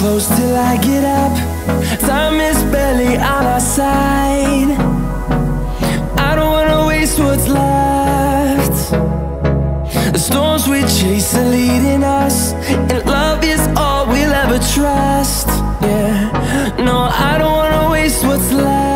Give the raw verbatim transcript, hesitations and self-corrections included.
close till I get up. Time is barely on our side. I don't wanna waste what's left. The storms we chase are leading us, and love is all we'll ever trust. Yeah, no, I don't wanna waste what's left.